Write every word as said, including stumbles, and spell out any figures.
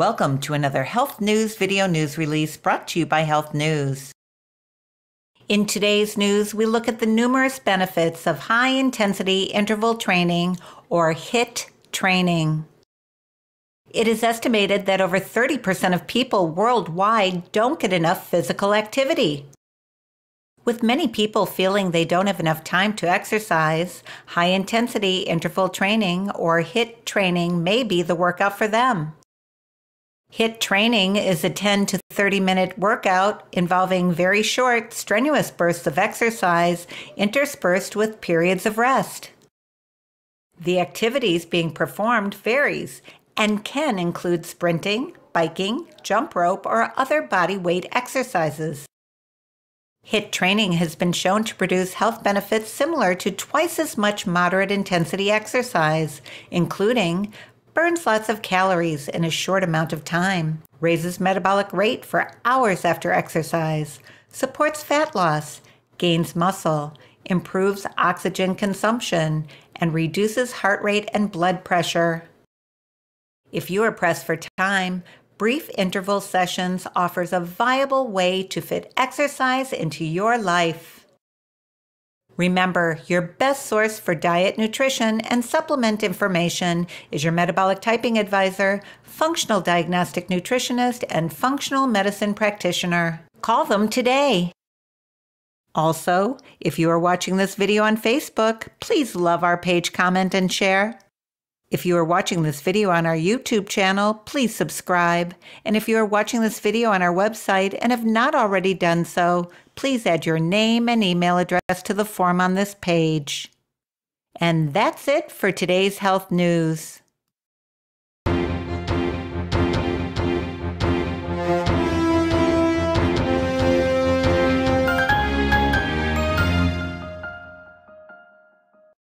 Welcome to another Health News video news release brought to you by Health News. In today's news, we look at the numerous benefits of high-intensity interval training, or HIIT training. It is estimated that over thirty percent of people worldwide don't get enough physical activity. With many people feeling they don't have enough time to exercise, high-intensity interval training, or HIIT training, may be the workout for them. HIIT training is a ten to thirty minute workout involving very short, strenuous bursts of exercise interspersed with periods of rest. The activities being performed varies and can include sprinting, biking, jump rope, or other body weight exercises. HIIT training has been shown to produce health benefits similar to twice as much moderate intensity exercise, including burns lots of calories in a short amount of time, raises metabolic rate for hours after exercise, supports fat loss, gains muscle, improves oxygen consumption, and reduces heart rate and blood pressure. If you are pressed for time, brief interval sessions offers a viable way to fit exercise into your life. Remember, your best source for diet, nutrition, and supplement information is your Metabolic Typing Advisor, Functional Diagnostic Nutritionist, and Functional Medicine Practitioner. Call them today. Also, if you are watching this video on Facebook, please love our page, comment, and share. If you are watching this video on our YouTube channel, please subscribe. And if you are watching this video on our website and have not already done so, please add your name and email address to the form on this page. And that's it for today's health news.